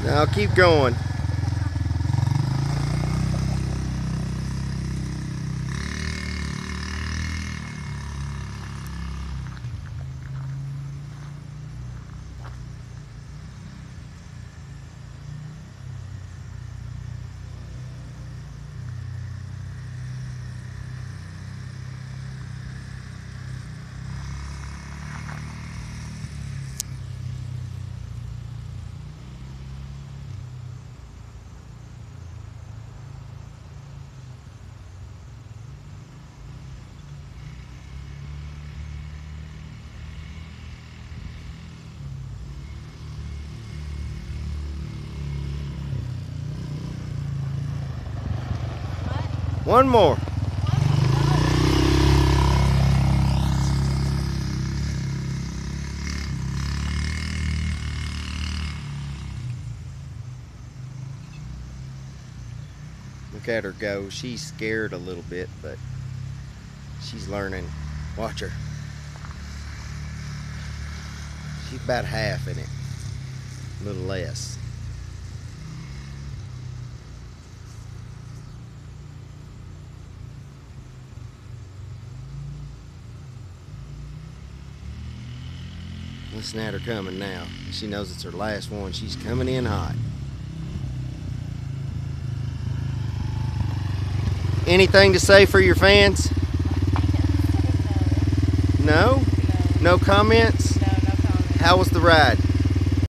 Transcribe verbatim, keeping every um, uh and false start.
Now keep going. One more. Look at her go. She's scared a little bit, but she's learning. Watch her. She's about half in it. A little less. Listen at her coming now. She knows it's her last one. She's coming in hot. Anything to say for your fans? No? No comments? No, no comments. How was the ride?